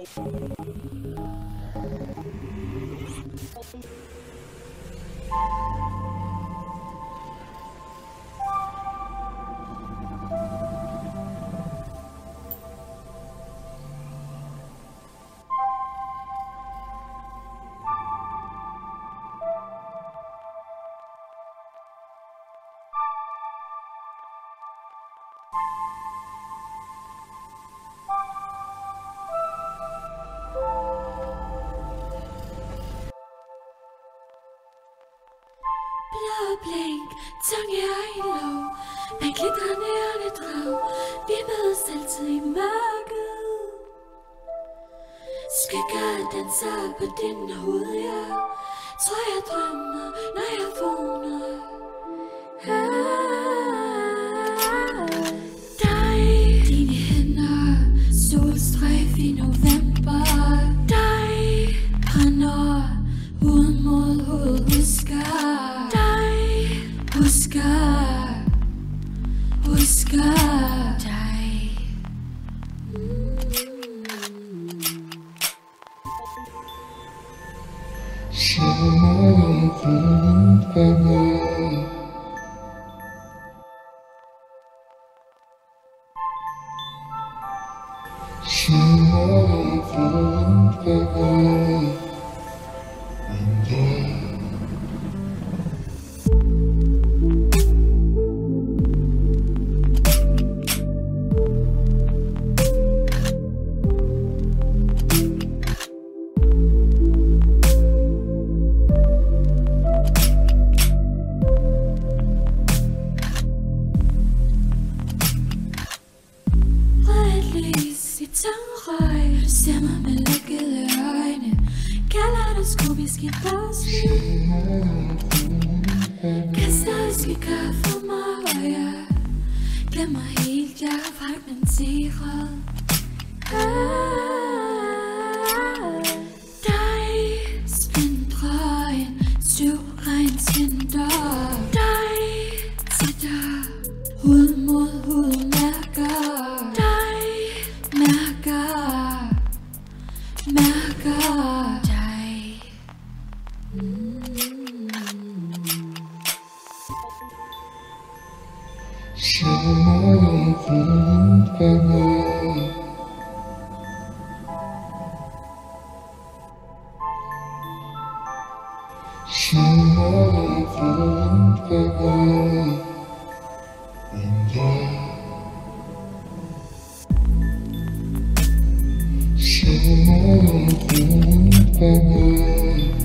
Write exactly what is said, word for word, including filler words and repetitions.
Blink, tunge øjenlåg, bag glitrende ørnedrag. Vi mødes altid i mørket. Skygger danser på din hoved, jeg tror jeg drømmer, når jeg vågner. Dig, dine hænder, solstrejf i november. Dig, brænder huden mod hoved, husker. Husker, husker dig. Sille Noa, drømmer. Sille Noa, drømmer. Tangrøg, du ser mig med lukkede øjne. Kaleidoskopisk i bagsyn. Kaster skygger for mig, og jeg glemmer helt, jeg er fragmenteret. Dig, splindrer en støvregnsvinter. Dig, sætter hud mod hud, mærker. Mærker, mærker dig. Mm. Sille Noa, drømmer. Sille Noa, drømmer. Sille Noa, drømmer.